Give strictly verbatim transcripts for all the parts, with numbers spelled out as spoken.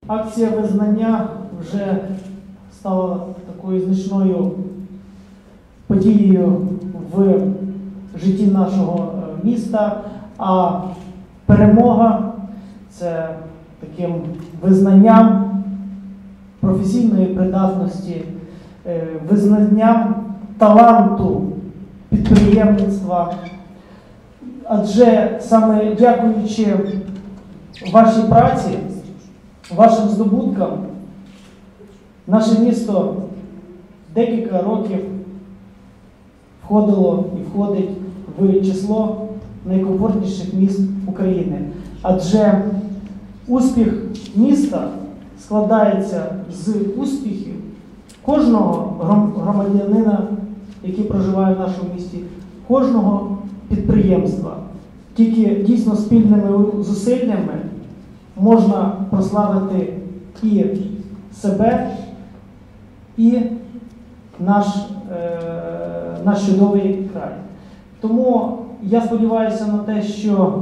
Акція визнання вже стала такою значною подією в житті нашого міста, а перемога – це таким визнанням професійної придатності, визнанням таланту підприємництва. Адже саме дякуючи вашій праці, вашим здобуткам, наше місто декілька років входило і входить в число найкомфортніших міст України. Адже успіх міста складається з успіхів кожного громадянина, який проживає в нашому місті, кожного підприємства. Тільки дійсно спільними зусиллями можна прославити і себе, і наш, е, наш чудовий край. Тому я сподіваюся на те, що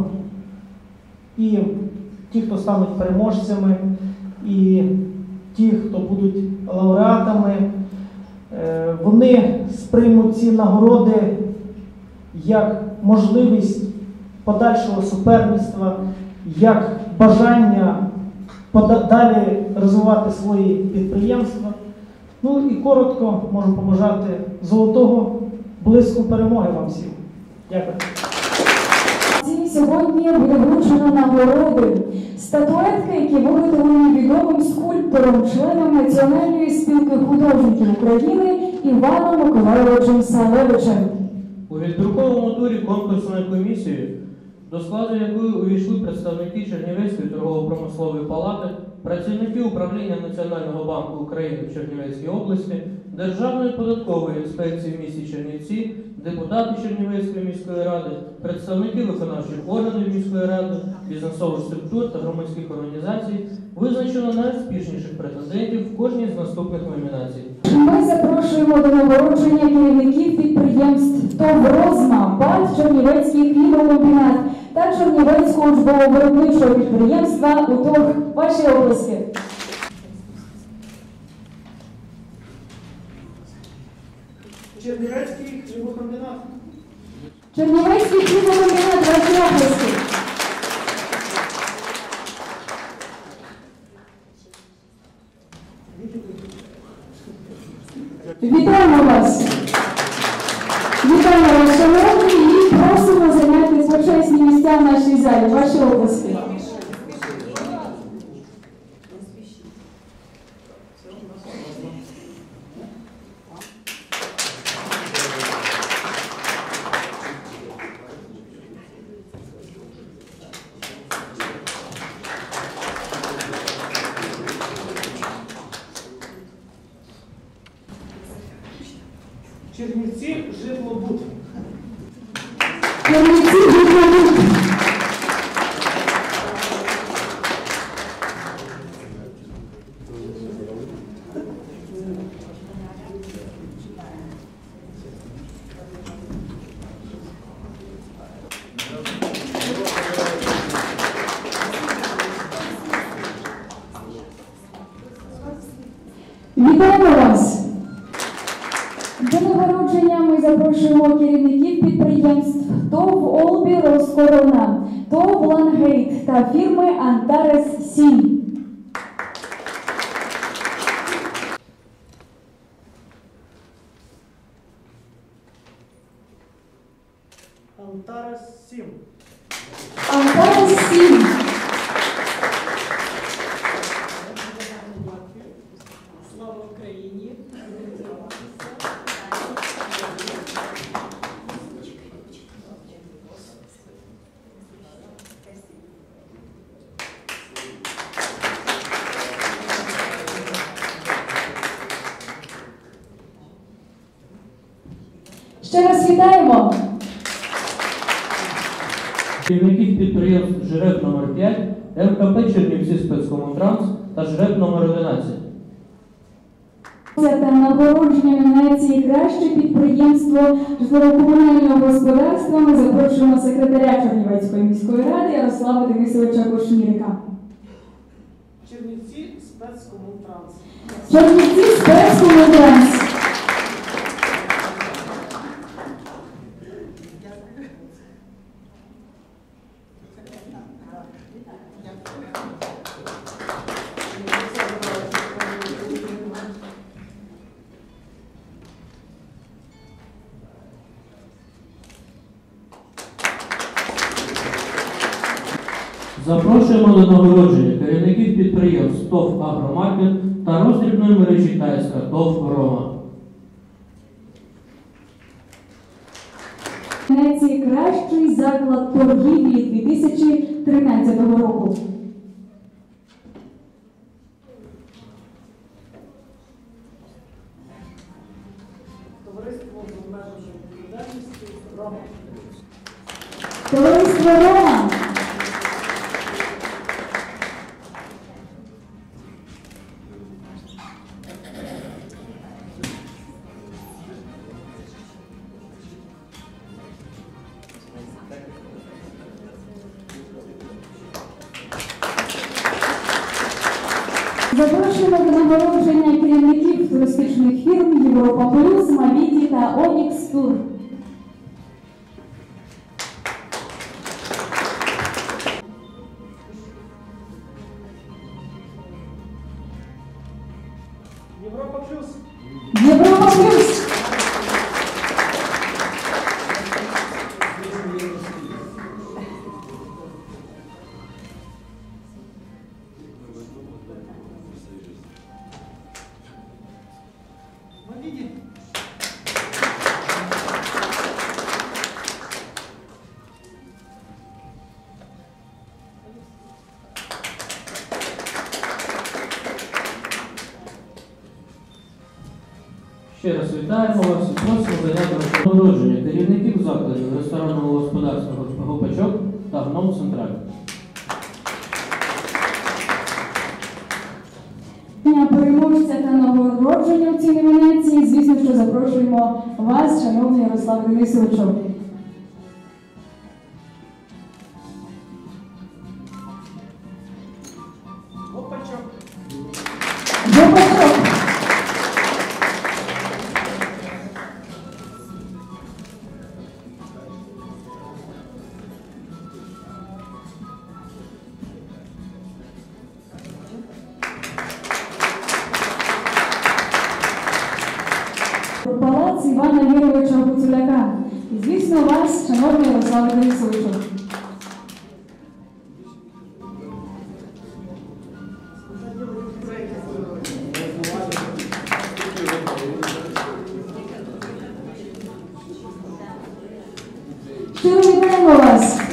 і ті, хто стануть переможцями, і ті, хто будуть лауреатами, е, вони сприймуть ці нагороди як можливість подальшого суперництва, як бажання далі розвивати свої підприємства. Ну і коротко можу побажати золотого блиску перемоги вам всім. Дякую. Сьогодні буде вручено нагороди, статуетки, які виготовлені відомим скульптором, членом Національної спілки художників України Іваном Миколайовичем Салевичем. У відбірковому турі конкурсної комісії, до складу якої увійшли представники Чернівецької торгово-промислової палати, працівники управління Національного банку України в Чернівецькій області, Державної податкової інспекції в місті Чернівці, депутати Чернівецької міської ради, представники виконавчих органів міської ради, бізнесових структур та громадських організацій, визначено найуспішніших претендентів в кожній з наступних номінацій. Ми запрошуємо до нагородження керівників підприємств ТОВ «Розма», ПАТ «Чернівецький хлібокомбінат» та Чернівецького учбово-виробничого підприємства «УТОГ». Ваші обласки. Чернівецький хлібокомбінат. Чернівецький хлібокомбінат, ваші обласки. Вітаємо вас! Вітаємо вас, шановні, і просимо зайняти почесні місця в нашій залі. Ваші обласки. Чернівці житлобуд. Чернівці житлобуд. Вітаємо вас! До нагородження ми запрошуємо керівників підприємств ТОВ «Олбі Роскорона», ТОВ «Лангейт» та фірми «Антарес сім». Антарес сім. Антарес сім. Слава Україні! Ще раз вітаємо! Керівників підприємств «Жреб номер п'ять», МКП «Чернівці спецкомунтранс» та «Жреб номер одинадцять». Та нагородження номінації «Краще підприємство житлово-комунального господарства» ми запрошуємо секретаря Чернівецької міської ради Ярослава Денисовича Кошмірика. Чернівці спецкомунтранс. Чернівці спецкомунтранс. Запрошуємо до нагородження керівників підприємств ТОВ «Агромаркет» та роздрібної мережі КСК ТОВ «Рома». Найкращий заклад торгівлі дві тисячі тринадцятого року. Товариство з обмеженою відповідальністю «Рома». Товариство «Рома». Запрошуємо до нагородження керівників туристичних фірм Європа Плюс, Мавіті та Онікс Тур. Європа Плюс. Європа Плюс. Мавіді. Ще раз вітаємо вас і просимо зайняти нагородження керівників закладів ресторанного господарства «Гопачок» та «Гном Централь». Переможця та нагородження у цій номінації, звісно, що запрошуємо вас, шановний Ярослав Денисовичу. Гопачок. Гопачок. Палац Івана Юрійовича Гуцуляка. І, звісно, вас, шановний Ярослав Денисовичу. Щиро вітаємо вас!